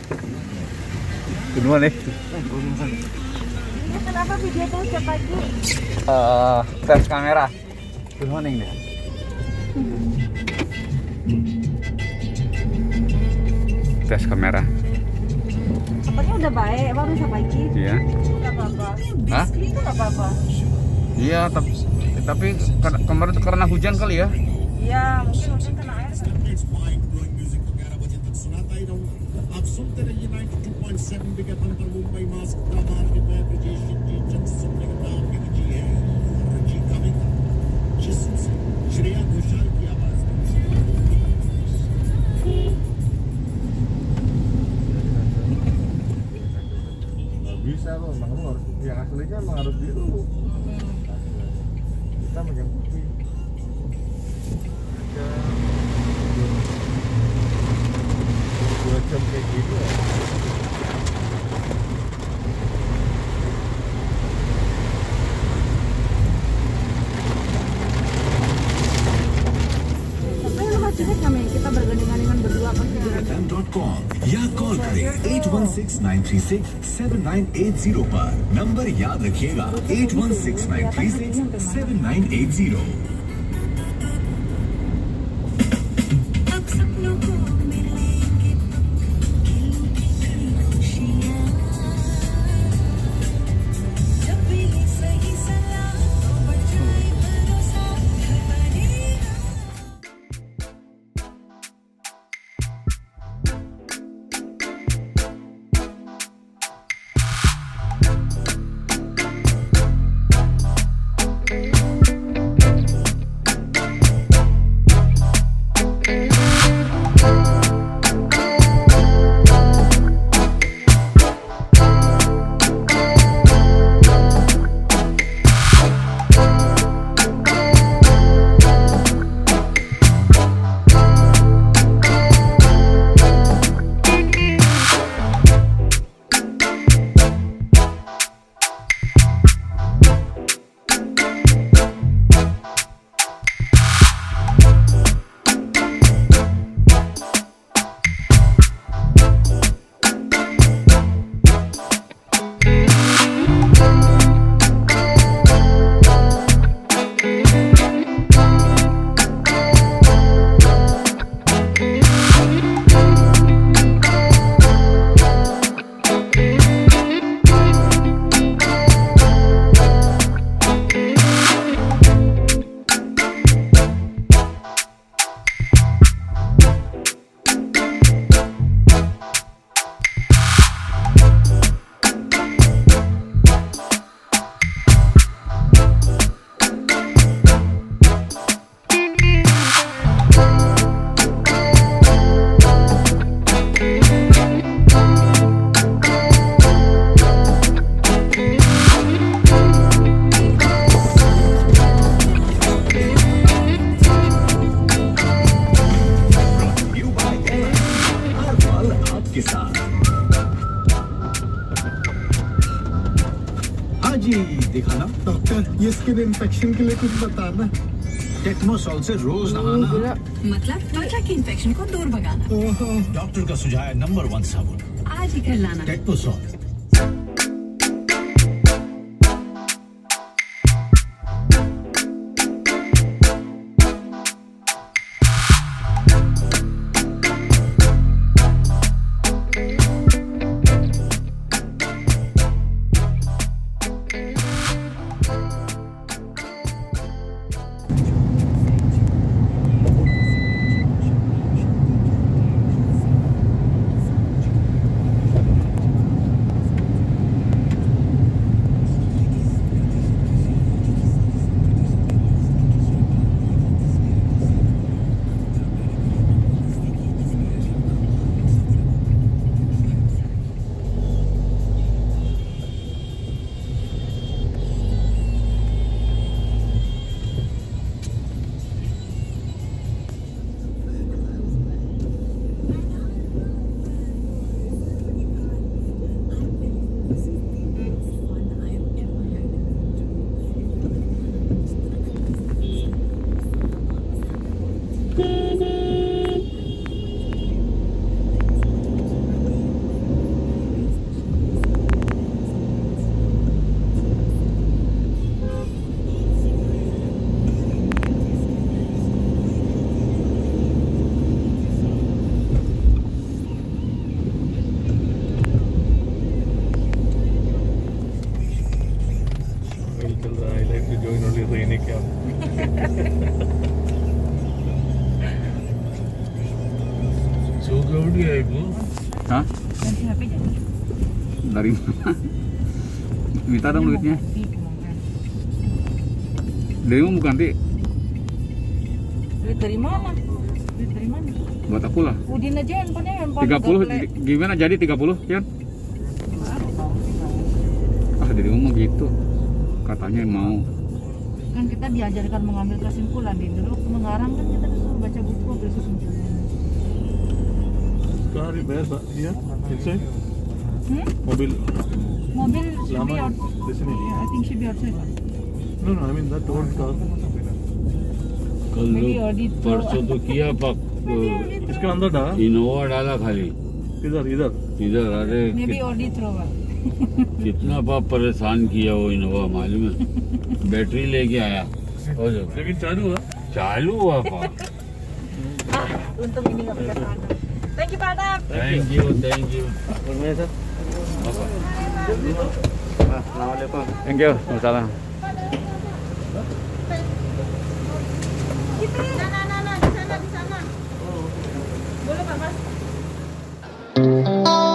Good morning. Ini kenapa video itu setiap pagi? Tes kamera. Good morning deh. Tes kamera. Apanya udah baik, baru bisa pagi. Iya. Nggak apa-apa. Hah? Itu nggak apa-apa. Iya, tapi kemarin itu karena hujan kali ya? Iya, mungkin hujan kena air. आप सुनते रहिए 92.7 विज्ञापन पर मुंबई मास्क प्रभार के मैं ब्रिजेश जी जब सुनने का नाम भी जी है रंजीत कविता जिससे श्रेया घोषाल की आवाज bisa loh, memang harus yang aslinya memang harus biru. Kita megang putih. Dua jam kayak gitu ya. Kita bergandengan berdua FM.com या कॉल करें 8169367980 पर। नंबर याद रखिएगा 8169367980। दिखाना डॉक्टर, ये स्किन इन्फेक्शन के लिए कुछ बताना। टेक्नोसॉल से रोज नहाना, मतलब त्वचा की इन्फेक्शन को दूर भगाना। डॉक्टर का सुझाव है नंबर 1 साबुन आज ही कर लाना टेक्नोसॉल। Hah? Ganti HP jadi. Dari mana? Minta dong duitnya. Dari mana mau ganti? Duit dari mana? Duit dari mana? Buat aku lah. Udin aja handphonenya 30 gimana jadi 30 Yan? Ah dari umum gitu. Katanya mau. Kan kita diajarkan mengambil kesimpulan. Di dulu mengarang kan kita disuruh baca buku ambil kesimpulan. Car repair, here, inside. Mobil should Lama be out. di sini. Yeah, I think should be outside. No, I mean that old car. Maybe audit. परसों तो किया पक इसके अंदर डाला इनोवा डाला खाली इधर इधर इधर। अरे Maybe audit होगा. कितना पाप परेशान किया वो इनोवा मालूम है। बैटरी लेके आया हो जाओ। लेकिन चालू हुआ चालू हुआ पाप। Untung ini nggak pakai tangan. Thank you Pak Adam. Thank you thank you. Assalamualaikum. Thank you. Waalaikumsalam. Nah, di sana. Boleh Pak Mas?